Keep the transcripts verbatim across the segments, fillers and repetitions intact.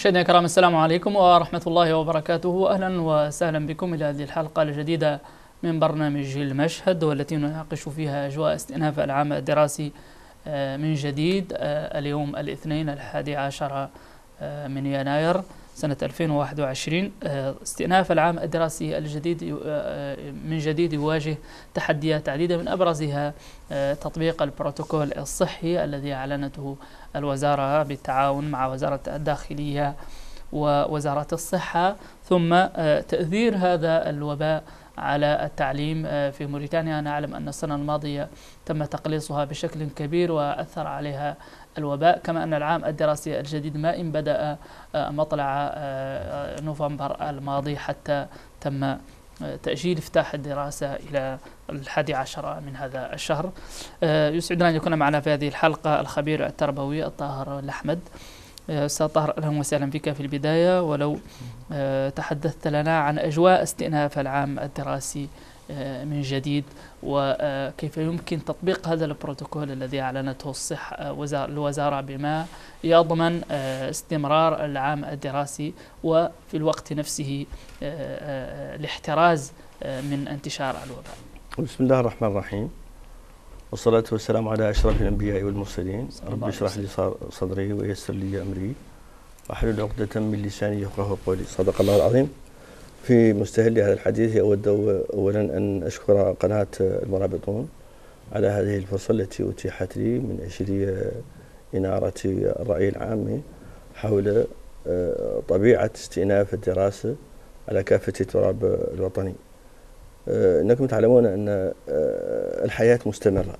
مشاهدينا الكرام، السلام عليكم ورحمة الله وبركاته. أهلا وسهلا بكم إلى هذه الحلقة الجديدة من برنامج المشهد، والتي نناقش فيها أجواء استئناف العام الدراسي من جديد اليوم الاثنين الحادي عشر من يناير سنة ألفين وواحد وعشرين. استئناف العام الدراسي الجديد من جديد يواجه تحديات عديدة، من أبرزها تطبيق البروتوكول الصحي الذي أعلنته الوزارة بالتعاون مع وزارة الداخلية ووزارة الصحة، ثم تأثير هذا الوباء على التعليم في موريتانيا. نعلم أن السنة الماضية تم تقليصها بشكل كبير وأثر عليها الوباء، كما أن العام الدراسي الجديد ما إن بدأ مطلع نوفمبر الماضي حتى تم تأجيل افتتاح الدراسة إلى الحادي عشر من هذا الشهر. يسعدنا أن يكون معنا في هذه الحلقة الخبير التربوي الطاهر الأحمد. أستاذ طاهر، أهلا وسهلا بك في البداية، ولو تحدثت لنا عن أجواء استئناف العام الدراسي من جديد، وكيف يمكن تطبيق هذا البروتوكول الذي أعلنته الصحة الوزارة بما يضمن استمرار العام الدراسي وفي الوقت نفسه الاحتراز من انتشار الوباء. بسم الله الرحمن الرحيم، والصلاة والسلام على أشرف الأنبياء والمرسلين. رب اشرح لي صدري ويسر لي أمري واحلل عقدة من لساني يفقهوا قولي. صدق الله العظيم. في مستهل هذا الحديث أود أولا أن أشكر قناة المرابطون على هذه الفرصة التي أتيحت لي من أجل إنارة الرأي العام حول طبيعة استئناف الدراسة على كافة التراب الوطني. إنكم تعلمون أن الحياة مستمرة،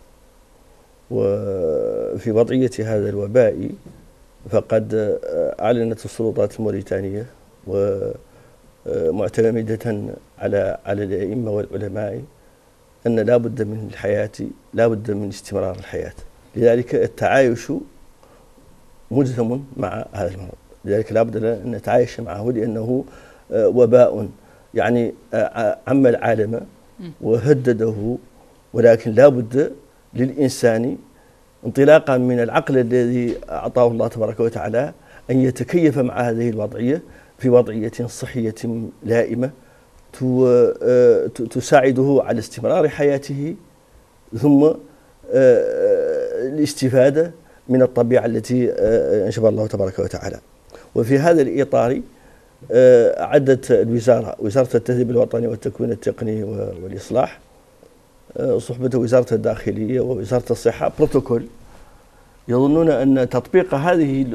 وفي وضعية هذا الوباء فقد أعلنت السلطات الموريتانية ومعتمدة على على الأئمة والعلماء أن لا بد من الحياة، لا بد من استمرار الحياة. لذلك التعايش ملزم مع هذا المرض، لذلك لا بد أن نتعايش معه، لأنه وباء يعني عم العالم وهدده، ولكن لا بد للإنسان انطلاقا من العقل الذي أعطاه الله تبارك وتعالى أن يتكيف مع هذه الوضعية في وضعية صحية لائمة تساعده على استمرار حياته، ثم الاستفادة من الطبيعة التي أنشبها الله تبارك وتعالى. وفي هذا الإطار أعدت الوزارة وزارة التدريب الوطني والتكوين التقني والإصلاح صحبة وزارة الداخلية ووزارة الصحة بروتوكول يظنون أن تطبيق هذه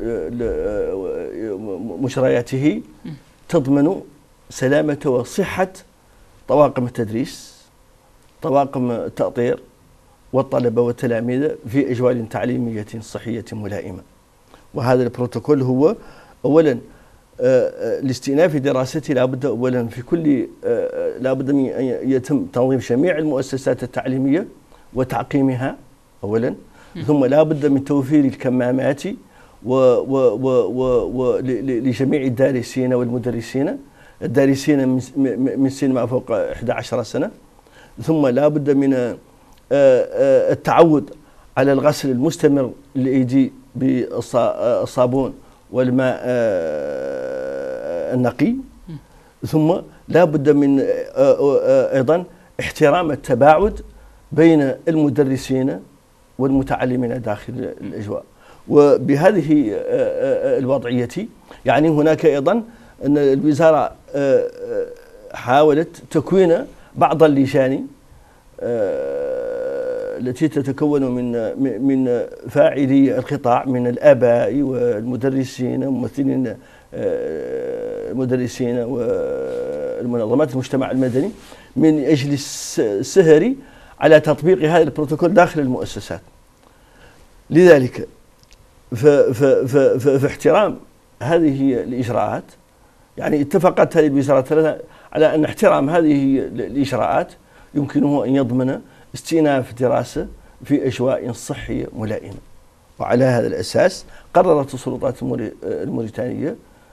مشرياته تضمن سلامة وصحة طواقم التدريس، طواقم التأطير والطلبة والتلاميذ في أجواء تعليمية صحية ملائمة. وهذا البروتوكول هو أولا لاستئناف دراستي لابد اولا في كل لابد من ان يتم تنظيم جميع المؤسسات التعليميه وتعقيمها اولا، ثم لابد من توفير الكمامات و و و و لجميع الدارسين والمدرسين الدارسين من سن ما فوق إحدى عشرة سنه، ثم لابد من التعود على الغسل المستمر للايدي بالصابون والماء النقي، ثم لا بد من أيضا احترام التباعد بين المدرسين والمتعلمين داخل الأجواء. وبهذه الوضعية يعني هناك أيضا أن الوزارة حاولت تكوين بعض اللجان التي تتكون من من فاعلي القطاع من الآباء والمدرسين وممثلين المدرسين والمنظمات المجتمع المدني من أجل السهر على تطبيق هذا البروتوكول داخل المؤسسات. لذلك في احترام هذه الإجراءات يعني اتفقت هذه الوزارات على أن احترام هذه الإجراءات يمكنه أن يضمن استئناف دراسة في أجواء صحية ملائمة. وعلى هذا الأساس قررت السلطات الموريتانية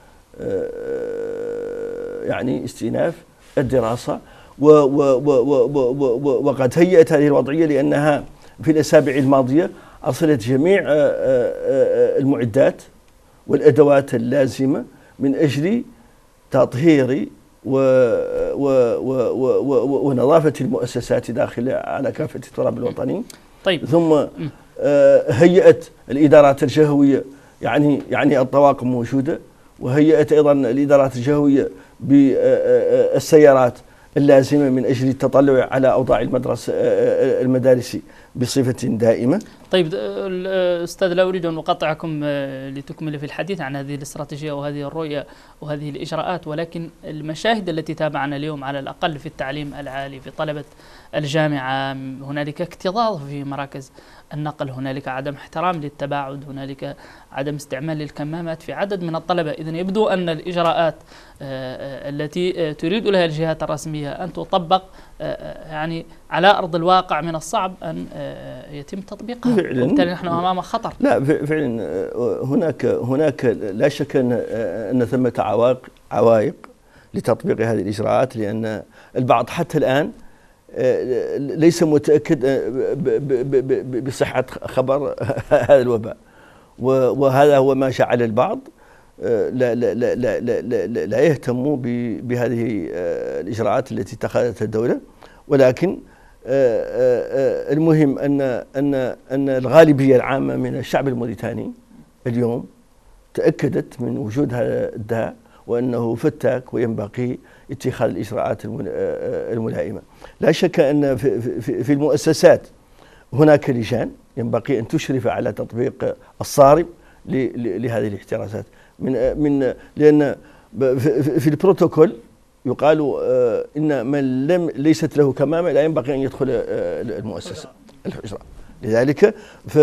يعني استئناف الدراسة، وقد هيأت هذه الوضعية لأنها في الأسابيع الماضية أرسلت جميع المعدات والأدوات اللازمة من أجل تطهير و و و و ونظافة المؤسسات داخل على كافة التراب الوطني. طيب. ثم هيئت الإدارات الجهوية، يعني يعني الطواقم موجودة، وهيئت أيضا الإدارات الجهوية بالسيارات اللازمة من أجل التطلع على أوضاع المدرسة المدارس بصفة دائمة. طيب أستاذ، لا أريد أن أقاطعكم لتكمل في الحديث عن هذه الاستراتيجية وهذه الرؤية وهذه الإجراءات، ولكن المشاهد التي تابعنا اليوم على الأقل في التعليم العالي في طلبة الجامعة، هنالك اكتظاظ في مراكز النقل، هنالك عدم احترام للتباعد، هنالك عدم استعمال للكمامات في عدد من الطلبة. إذن يبدو أن الإجراءات التي تريد لها الجهات الرسمية أن تطبق يعني على أرض الواقع من الصعب أن يتم تطبيقها، وبالتالي نحن أمام خطر. لا فعلا هناك هناك لا شك أن أن ثمة عوائق عوائق لتطبيق هذه الإجراءات، لأن البعض حتى الآن ليس متأكد بصحة خبر هذا الوباء، وهذا هو ما جعل البعض لا لا لا لا لا, لا يهتموا بهذه الإجراءات التي اتخذتها الدولة. ولكن المهم أن أن أن الغالبية العامة من الشعب الموريتاني اليوم تأكدت من وجود هذا الداء، وأنه فتاك وينبغي اتخاذ الإجراءات الملائمة. لا شك أن في, في, في المؤسسات هناك لجان ينبغي أن تشرف على تطبيق الصارم لهذه الاحترازات، من من لأن في البروتوكول يقال إن من لم ليست له كمامة لا ينبغي أن يدخل المؤسسة الحجرة. لذلك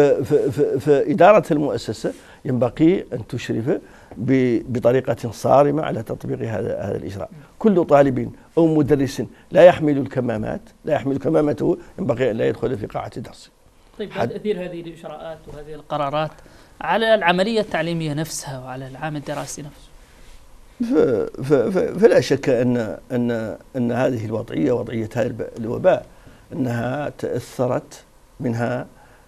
فإدارة المؤسسة ينبغي أن تشرف بطريقة صارمة على تطبيق هذا هذا الإجراء. كل طالب أو مدرس لا يحمل الكمامات لا يحمل كمامته ينبغي أن لا يدخل في قاعة الدرس. طيب، ما تأثير هذه الإجراءات وهذه القرارات على العملية التعليمية نفسها وعلى العام الدراسي نفسه؟ فلا شك أن أن أن هذه الوضعية، وضعية هذا الوباء، أنها تأثرت منها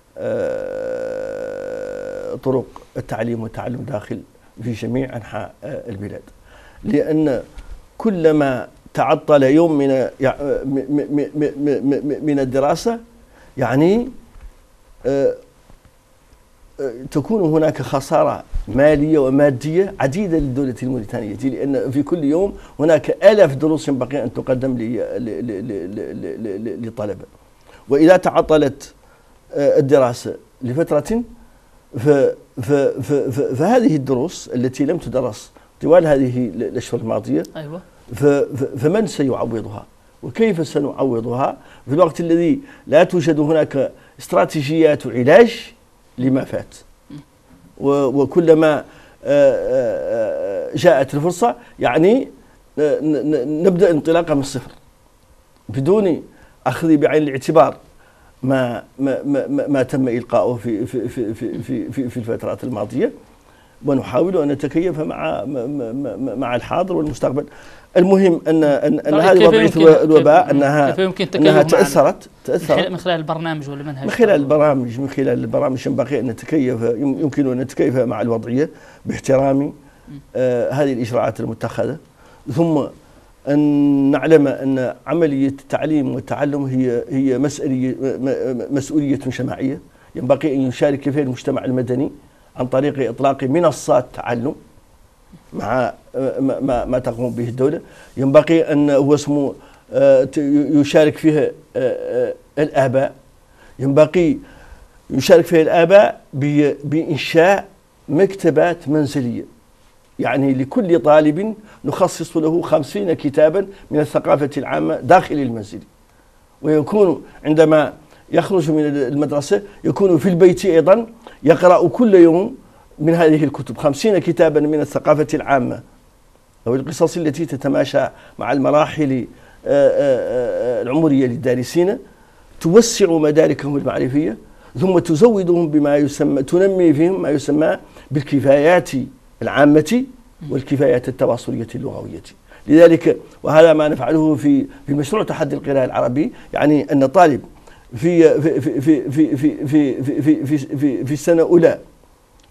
طرق التعليم والتعلم داخل في جميع أنحاء البلاد، لأن كلما تعطل يوم من من الدراسة يعني تكون هناك خسارة مالية ومادية عديدة للدولة الموريتانية، لأن في كل يوم هناك آلاف دروس ينبغي أن تقدم للطلبة، وإذا تعطلت الدراسة لفترة فهذه الدروس التي لم تدرس طوال هذه الأشهر الماضية، أيوة، فمن سيعوضها وكيف سنعوضها في الوقت الذي لا توجد هناك استراتيجيات علاج لما فات؟ وكلما جاءت الفرصة يعني نبدأ انطلاقا من الصفر بدون أخذ بعين الاعتبار ما ما ما, ما تم إلقاؤه في في في في في في الفترات الماضية، ونحاول أن نتكيف مع مع الحاضر والمستقبل. المهم أن أن, أن هذه وضعية الوباء أنها أنها تأثرت تأثرت من خلال البرنامج والمنهج، من خلال البرامج من خلال البرامج ينبغي أن نتكيف يمكن أن نتكيف مع الوضعية باحترام آه هذه الإجراءات المتخذة، ثم أن نعلم أن عملية التعليم والتعلم هي هي مسؤولية مسؤولية جماعية ينبغي أن يشارك فيها المجتمع المدني عن طريق إطلاق منصات تعلم مع ما ما تقوم به الدولة. ينبغي أن هو اسمه يشارك فيها الآباء، ينبغي يشارك فيها الآباء بإنشاء مكتبات منزلية، يعني لكل طالب نخصص له خمسين كتابا من الثقافة العامة داخل المنزل، ويكون عندما يخرج من المدرسة يكون في البيت أيضا يقرأ كل يوم من هذه الكتب خمسين كتابا من الثقافة العامة أو القصص التي تتماشى مع المراحل العمرية للدارسين، توسع مداركهم المعرفية، ثم تزودهم بما يسمى تنمي فيهم ما يسمى بالكفايات العامة والكفايات التواصلية اللغوية. لذلك وهذا ما نفعله في في مشروع تحدي القراءة العربي، يعني أن طالب في في في في في في في في, في, في السنة الأولى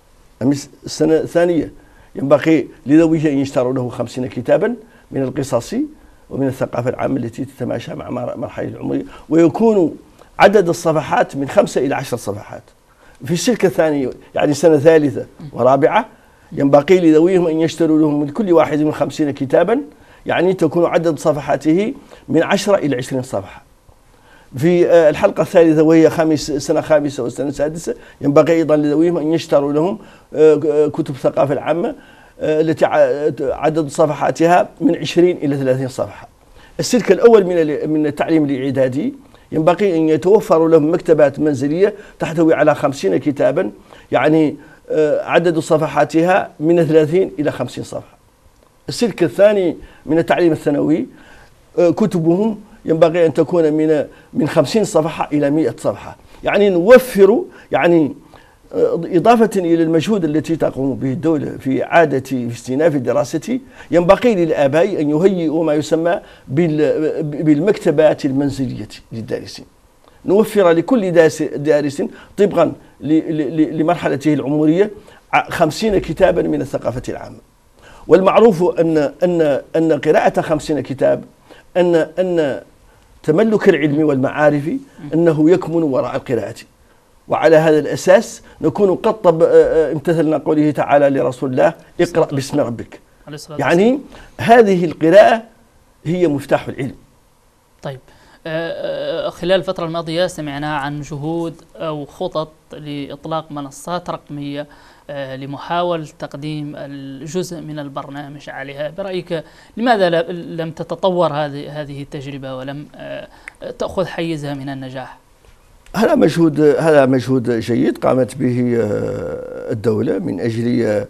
السنة الثانية ينبغي لذويه أن يشتروا له خمسين كتابا من القصص ومن الثقافة العامة التي تتماشى مع مراحل العمرية، ويكون عدد الصفحات من خمسة إلى عشر صفحات. في السلك الثاني يعني سنة ثالثة ورابعة ينبغي لذويهم أن يشتروا لهم من كل واحد من خمسين كتابا، يعني تكون عدد صفحاته من عشرة إلى عشرين صفحة. في الحلقة الثالثة وهي خامس سنة خامسة والسنة السادسة ينبغي أيضا لذويهم أن يشتروا لهم كتب الثقافة العامة التي عدد صفحاتها من عشرين إلى ثلاثين صفحة. السلك الأول من من التعليم الإعدادي ينبغي أن يتوفر لهم مكتبات منزلية تحتوي على خمسين كتابا، يعني عدد صفحاتها من ثلاثين إلى خمسين صفحة. السلك الثاني من التعليم الثانوي كتبهم ينبغي أن تكون من من خمسين صفحة إلى مئة صفحة، يعني نوفر يعني إضافة إلى المجهود التي تقوم به الدولة في إعادة في استئناف الدراسة، ينبغي للآباء أن يهيئوا ما يسمى بالمكتبات المنزلية للدارسين، نوفر لكل دارس طبقا لمرحلته العمرية خمسين كتابا من الثقافة العامة. والمعروف أن أن أن قراءة خمسين كتاب أن أن تملك العلم والمعارف أنه يكمن وراء القراءة، وعلى هذا الأساس نكون قد طب امتثلنا قوله تعالى لرسول الله اقرأ باسم ربك، يعني هذه القراءة هي مفتاح العلم. طيب خلال الفترة الماضية سمعنا عن جهود أو خطط لإطلاق منصات رقمية لمحاولة تقديم الجزء من البرنامج عليها. برأيك لماذا لم تتطور هذه هذه التجربة ولم تأخذ حيزها من النجاح؟ هذا مجهود هذا مجهود جيد قامت به الدولة من أجل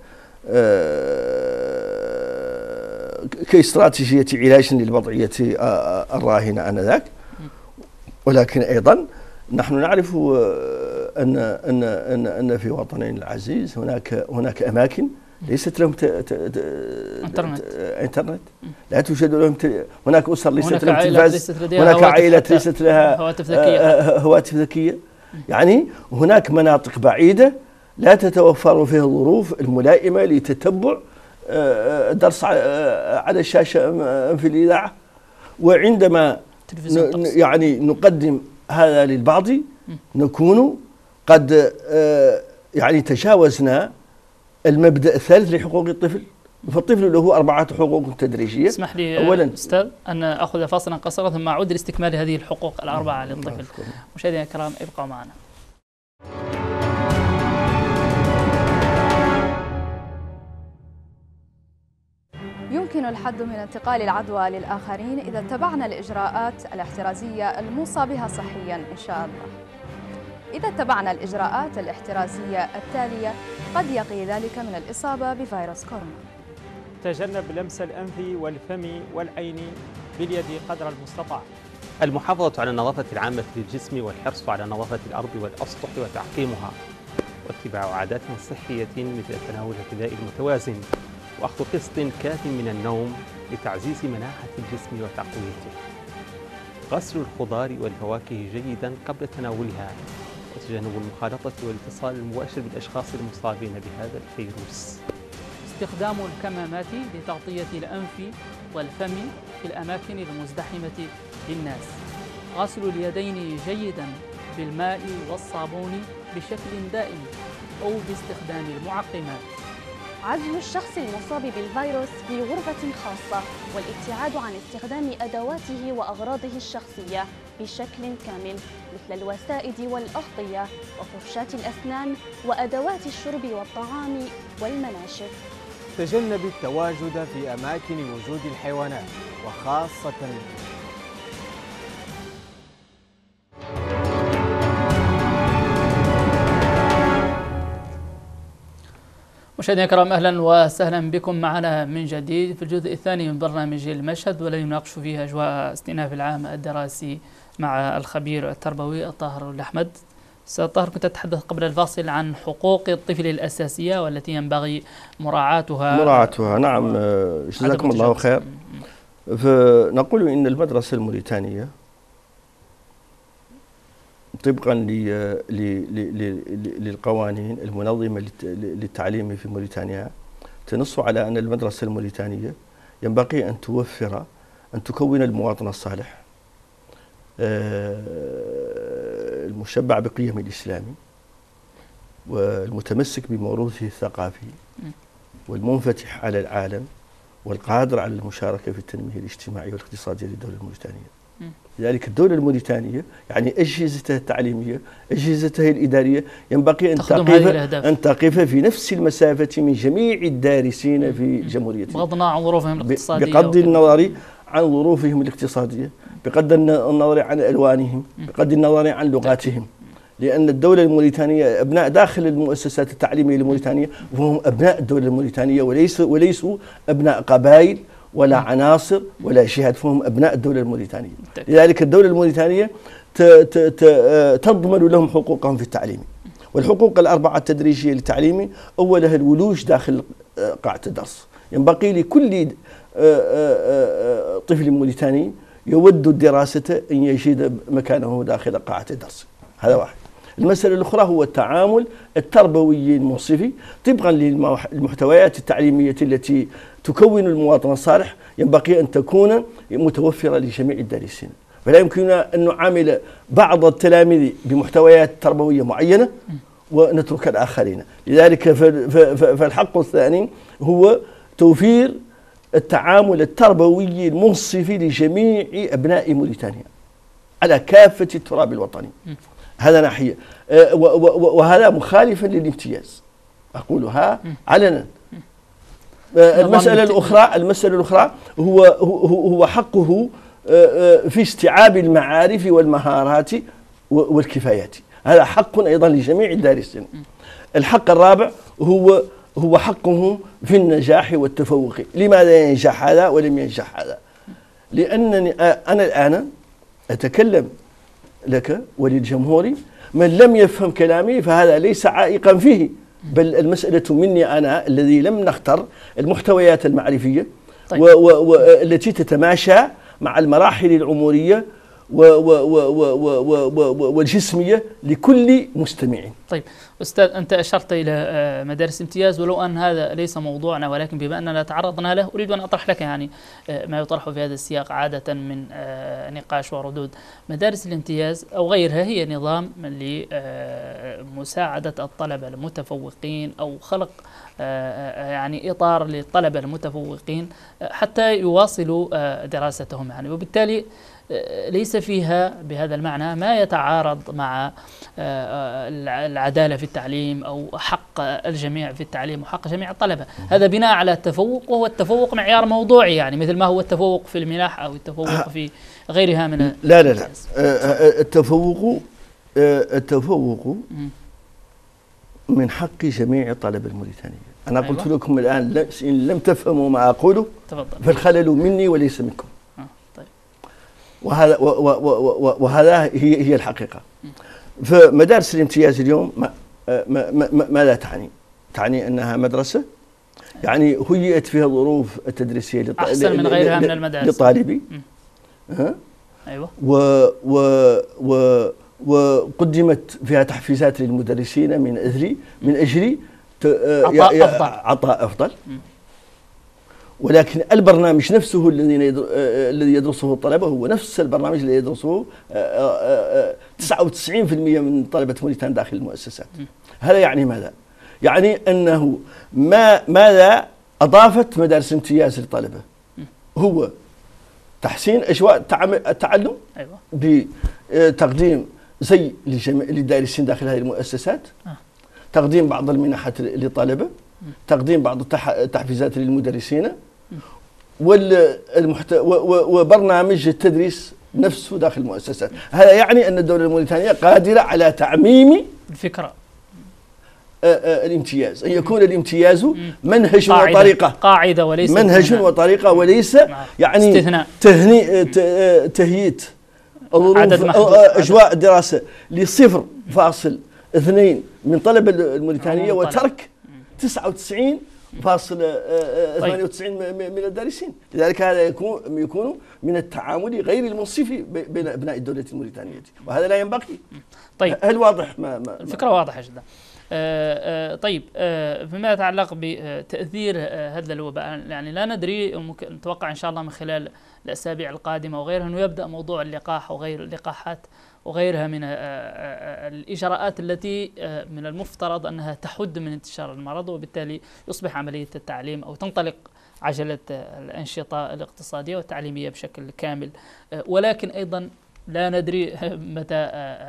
كاستراتيجية علاج للوضعية الراهنة آنذاك، ولكن أيضا نحن نعرف أن أن أن أن في وطننا العزيز هناك هناك أماكن ليست لهم انترنت انترنت لا توجد لهم هناك أسر ليست لهم تلفاز، هناك عائلات ليست لها هواتف ذكية هواتف ذكية يعني هناك مناطق بعيدة لا تتوفر فيها الظروف الملائمة لتتبع درس على الشاشة في الإذاعة. وعندما يعني نقدم هذا للبعض نكون قد يعني تجاوزنا المبدأ الثالث لحقوق الطفل، فالطفل له أربعة حقوق تدريجية. اسمح لي أولا أستاذ أن أخذ فاصلا قصيرا ثم أعود لاستكمال هذه الحقوق الأربعة للطفل. مشاهدينا الكرام ابقوا معنا. يمكن الحد من انتقال العدوى للآخرين إذا اتبعنا الإجراءات الاحترازية الموصى بها صحيا إن شاء الله. إذا اتبعنا الإجراءات الاحترازية التالية قد يقي ذلك من الإصابة بفيروس كورونا. تجنب لمس الأنف والفم والعين باليد قدر المستطاع. المحافظة على النظافة العامة للجسم والحرص على نظافة الأرض والأسطح وتعقيمها، واتباع عادات صحية مثل تناول الغذاء المتوازن وأخذ قسط كاف من النوم لتعزيز مناعة الجسم وتقويته. غسل الخضار والفواكه جيدا قبل تناولها، وتجنب المخالطة والاتصال المباشر بالأشخاص المصابين بهذا الفيروس. استخدام الكمامات لتغطية الأنف والفم في الأماكن المزدحمة للناس. غسل اليدين جيدا بالماء والصابون بشكل دائم أو باستخدام المعقمات. عزل الشخص المصاب بالفيروس في غرفة خاصة والابتعاد عن استخدام أدواته وأغراضه الشخصية بشكل كامل مثل الوسائد والأغطية وفرشاة الأسنان وأدوات الشرب والطعام والمناشف. تجنب التواجد في أماكن وجود الحيوانات وخاصة مشاهدينا الكرام اهلا وسهلا بكم معنا من جديد في الجزء الثاني من برنامج المشهد، والذي نناقش فيه اجواء استئناف العام الدراسي مع الخبير التربوي الطاهر الأحمد. استاذ طاهر، كنت تتحدث قبل الفاصل عن حقوق الطفل الأساسية والتي ينبغي مراعاتها. مراعاتها نعم، جزاكم الله خير. فنقول إن المدرسة الموريتانية طبقا للقوانين المنظمة للتعليم في موريتانيا تنص على أن المدرسة الموريتانية ينبغي أن توفر أن تكون المواطن الصالح المشبع بقيم الإسلام والمتمسك بموروثه الثقافي والمنفتح على العالم والقادر على المشاركة في التنمية الاجتماعية والاقتصادية للدولة الموريتانية. لذلك الدولة الموريتانية يعني أجهزتها التعليمية أجهزتها الإدارية ينبغي أن تقف أن تقف في نفس المسافة من جميع الدارسين في جمهوريتنا بغض النظر عن ظروفهم الاقتصادية، بغض النظر عن ظروفهم الاقتصادية، بغض النظر عن ألوانهم، بغض النظر عن لغاتهم، لأن الدولة الموريتانية أبناء داخل المؤسسات التعليمية الموريتانية وهم أبناء الدولة الموريتانية وليسوا وليسوا أبناء قبائل ولا عناصر ولا جهات، فهم أبناء الدولة الموريتانية. لذلك الدولة الموريتانية تضمن لهم حقوقهم في التعليم، والحقوق الأربعة التدريجية للتعليم أولها الولوج داخل قاعة الدرس. ينبغي لكل طفل موريتاني يود الدراسة أن يجد مكانه داخل قاعة الدرس. هذا واحد. المسألة الأخرى هو التعامل التربوي المنصفي طبقا للمحتويات التعليمية التي تكون المواطن الصالح، ينبغي أن تكون متوفرة لجميع الدارسين، فلا يمكن أن نعامل بعض التلاميذ بمحتويات تربوية معينة ونترك الآخرين. لذلك فالحق الثاني هو توفير التعامل التربوي المنصف لجميع أبناء موريتانيا على كافة التراب الوطني. هذا ناحية، وهذا مخالفا للامتياز أقولها علنا. المسألة الأخرى المسألة الأخرى هو هو حقه في استيعاب المعارف والمهارات والكفايات، هذا حق أيضا لجميع الدارسين. الحق الرابع هو هو حقه في النجاح والتفوق. لماذا ينجح هذا ولم ينجح هذا؟ لأنني أنا الآن أتكلم لك وللجمهور، من لم يفهم كلامي فهذا ليس عائقا فيه، بل المسألة مني أنا الذي لم نختر المحتويات المعرفية طيب. والتي تتماشى مع المراحل العمرية والجسمية لكل مستمع. طيب أستاذ، أنت أشرت إلى مدارس امتياز، ولو أن هذا ليس موضوعنا، ولكن بما أننا تعرضنا له أريد أن أطرح لك يعني ما يطرح في هذا السياق عادة من نقاش وردود. مدارس الامتياز أو غيرها هي نظام لمساعدة الطلبة المتفوقين أو خلق يعني إطار للطلبة المتفوقين حتى يواصلوا دراستهم يعني، وبالتالي ليس فيها بهذا المعنى ما يتعارض مع العدالة في التعليم أو حق الجميع في التعليم وحق جميع الطلبة. هذا بناء على التفوق، وهو التفوق معيار موضوعي يعني مثل ما هو التفوق في المنح أو التفوق في غيرها من لا لا لا التفوق التفوق من حق جميع الطلبة الموريتانية. أنا أيوة. قلت لكم الآن إن لم تفهموا ما أقوله فالخلل مني وليس منكم. وهذا وهذا هي هي الحقيقة. فمدارس الامتياز اليوم ما ما ما ماذا تعني؟ تعني أنها مدرسة يعني هيئت فيها الظروف التدريسية أحسن من غيرها من المدارس للطالبي. ها؟ أيوة. و و و وقدمت فيها تحفيزات للمدرسين من أجل من أجل عطاء أفضل عطاء أفضل. ولكن البرنامج نفسه الذي الذي يدرسه الطلبة هو نفس البرنامج الذي يدرسه تسعة وتسعين بالمئة من طلبة موريتانيا داخل المؤسسات. هذا يعني ماذا؟ يعني أنه ما ماذا أضافت مدارس الامتياز للطلبة؟ هو تحسين أجواء التعلم بتقديم زي للدارسين داخل هذه المؤسسات، تقديم بعض المنحات للطلبة، تقديم بعض التحفيزات للمدرسين، والمحت... وبرنامج التدريس نفسه داخل المؤسسات. هذا يعني أن الدولة الموريتانية قادرة على تعميم الفكرة الامتياز، أن يكون الامتياز منهج قاعدة وطريقة قاعدة وليس منهج استثناء. وطريقة وليس يعني استثناء. تهني تهيئة أجواء الدراسة لصفر فاصل اثنين من طلبة الموريتانية وترك تسعة وتسعين فاصل ثمانية وتسعين من الدارسين. لذلك هذا يكون يكون من التعامل غير المنصف بين ابناء الدوله الموريتانيه، وهذا لا ينبغي. طيب، هل واضح؟ ما ما الفكره واضحه جدا. آه آه طيب، آه فيما يتعلق بتاثير آه هذا الوباء، يعني لا ندري، نتوقع ان شاء الله من خلال الاسابيع القادمه وغيرها انه يبدا موضوع اللقاح وغير اللقاحات وغيرها من الإجراءات التي من المفترض أنها تحد من انتشار المرض، وبالتالي يصبح عملية التعليم أو تنطلق عجلة الأنشطة الاقتصادية والتعليمية بشكل كامل. ولكن أيضا لا ندري متى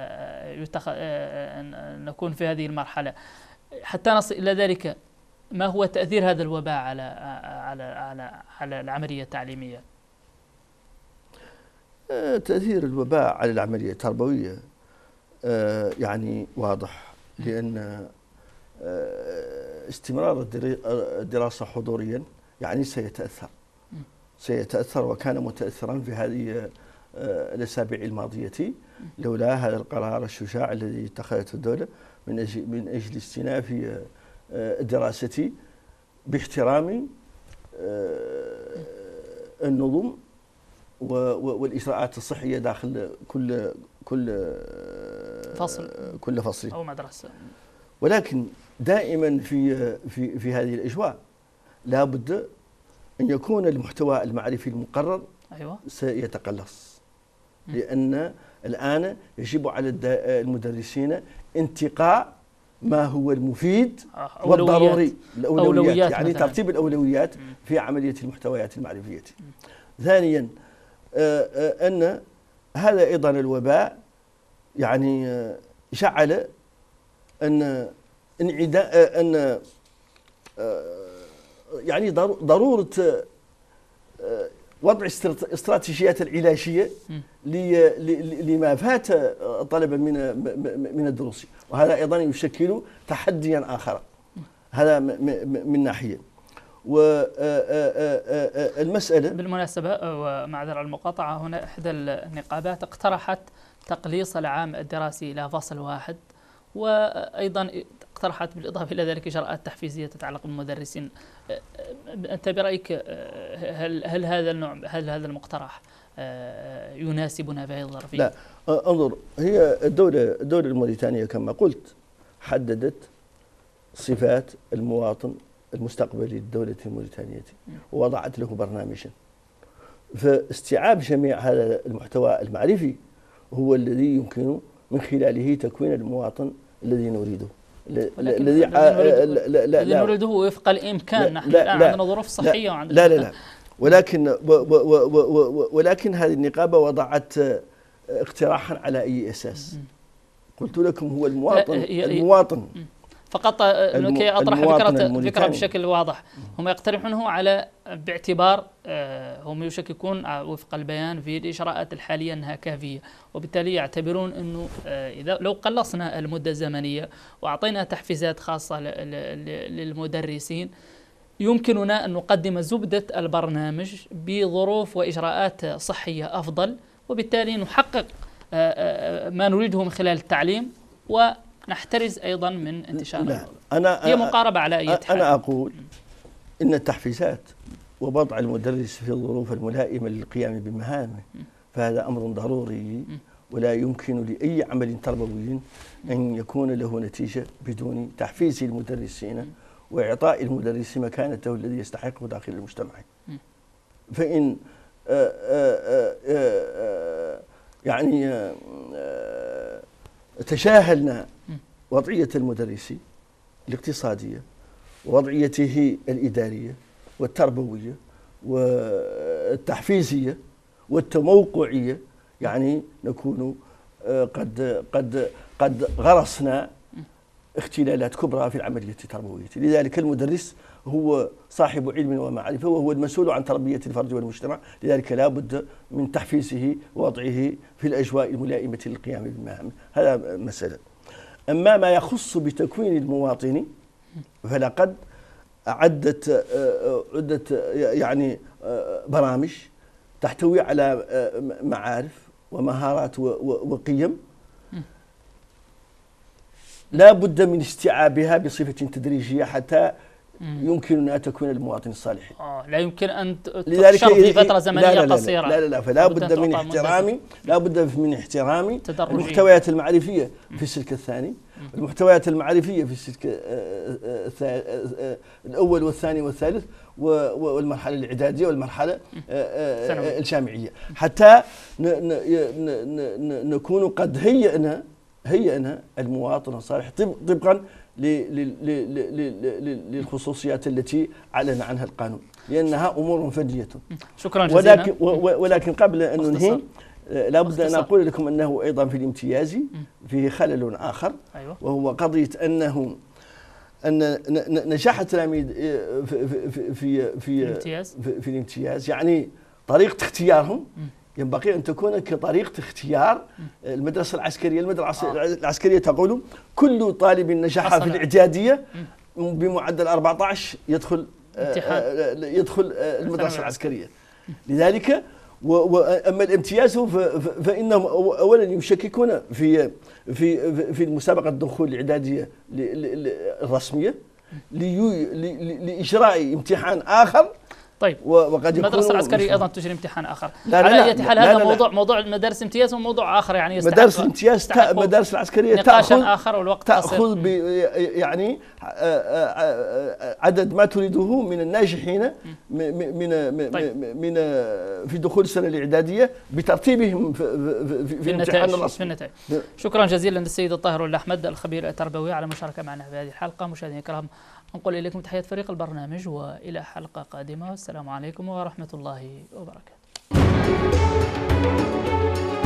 نكون في هذه المرحلة. حتى نصل إلى ذلك، ما هو تأثير هذا الوباء على على على على العملية التعليمية؟ تأثير الوباء على العملية التربوية يعني واضح، لأن استمرار الدراسة حضوريا يعني سيتأثر سيتأثر وكان متأثرا في هذه الأسابيع الماضية لولا هذا القرار الشجاع الذي اتخذته الدولة من أجل من أجل استئناف الدراسة باحترام النظم والإجراءات الصحية داخل كل كل فصل كل فصل أو مدرسة. ولكن دائما في في في هذه الأجواء لا بد أن يكون المحتوى المعرفي المقرر أيوة. سيتقلص، لأن الآن يجب على المدرسين انتقاء ما هو المفيد والضروري، الأولويات, أولويات يعني مثلاً. ترتيب الأولويات في عملية المحتويات المعرفية. ثانيا أن هذا أيضا الوباء يعني جعل أن انعداء أن يعني ضرورة وضع استراتيجيات العلاجية لما فات طلبا من من الدروس، وهذا أيضا يشكل تحديا آخر. هذا من ناحية. والمسألة بالمناسبة ومعذرة المقاطعة، هنا إحدى النقابات اقترحت تقليص العام الدراسي إلى فصل واحد، وأيضا اقترحت بالإضافة إلى ذلك إجراءات تحفيزية تتعلق بالمدرسين. أنت برأيك هل هل هذا النوع هل هذا المقترح يناسبنا في هذه الظرفية؟ لا، انظر، هي الدولة الدولة الموريتانية كما قلت حددت صفات المواطن المستقبلي للدولة الموريتانية ووضعت له برنامجا، فاستيعاب جميع هذا المحتوى المعرفي هو الذي يمكن من خلاله تكوين المواطن الذي نريده، الذي الذي نريده وفق الإمكان. نحن الآن عندنا ظروف صحية وعندنا لا لا لا ولكن و و و و ولكن هذه النقابة وضعت اقتراحا على أي أساس؟ قلت لكم هو المواطن المواطن فقط لكي أطرح فكرة فكرة بشكل واضح. هم يقترحونه على باعتبار هم يشككون وفق البيان في الإجراءات الحالية أنها كافية، وبالتالي يعتبرون أنه إذا لو قلصنا المدة الزمنية وأعطينا تحفيزات خاصة للمدرسين يمكننا أن نقدم زبدة البرنامج بظروف وإجراءات صحية أفضل، وبالتالي نحقق ما نريده من خلال التعليم و نحترز أيضا من انتشار. لا، أنا هي مقاربة على أي حال. أنا أقول إن التحفيزات ووضع المدرس في الظروف الملائمة للقيام بمهامه فهذا أمر ضروري، ولا يمكن لأي عمل تربوي أن يكون له نتيجة بدون تحفيز المدرسين وإعطاء المدرس مكانته الذي يستحقه داخل المجتمع. فإن آآ آآ آآ يعني آآ تجاهلنا وضعية المدرس الاقتصادية ووضعيته الإدارية والتربوية والتحفيزية والتموقعية، يعني نكون قد قد قد غرسنا اختلالات كبرى في العملية التربوية. لذلك المدرس هو صاحب علم ومعرفة وهو المسؤول عن تربية الفرد والمجتمع، لذلك لا بد من تحفيزه ووضعه في الأجواء الملائمة للقيام بمهامه. هذا مسألة. أما ما يخص بتكوين المواطن فلقد أعدت عدة يعني برامج تحتوي على معارف ومهارات وقيم لا بد من استيعابها بصفة تدريجية حتى يمكن أن تكون المواطن الصالح. آه لا يمكن أن تشرط في فترة زمنية لا لا قصيرة. لا لا لا فلا بد من احترامي لا بد من احترامي المحتويات المعرفية في السلك الثاني، المحتويات المعرفية في السلك الأول والثاني والثالث والمرحلة الإعدادية والمرحلة الجامعية، حتى نكون قد هيئنا هيئنا المواطن الصالح طبقا للخصوصيات التي أعلن عنها القانون، لأنها أمور فردية. شكرا جزيلا. ولكن, ولكن قبل أن ننهي لا بد أن أقول لكم أنه أيضا في الامتياز فيه خلل آخر. أيوة. وهو قضية أنه أن نجاح التلاميذ في في في في الامتياز في, في الامتياز يعني طريقة اختيارهم ينبغي أن تكون كطريقة اختيار المدرسة العسكرية. المدرسة آه. العسكرية تقول كل طالب نجح في الإعدادية بمعدل أربعة عشر يدخل آه يدخل آه المدرسة العسكرية. لذلك وأما الامتياز فإنهم أولا يشككون في في في مسابقة الدخول الإعدادية الرسمية لإجراء امتحان آخر. طيب وقد يكون المدرسة العسكرية أيضا تجري امتحان آخر. لا على لا أي حال لا هذا لا موضوع لا موضوع المدارس الامتياز وموضوع آخر يعني مدارس الامتياز مدارس العسكرية تأخذ آخر والوقت تأخذ يعني عدد ما تريده من الناجحين من طيب. من في دخول السنة الإعدادية بترتيبهم في, في, في الامتحان الرسمي. شكرا جزيلا للسيد الطاهر الأحمد الخبير التربوي على المشاركة معنا في هذه الحلقة. مشاهدينا الكرام نقول إليكم تحية فريق البرنامج وإلى حلقة قادمة والسلام عليكم ورحمة الله وبركاته.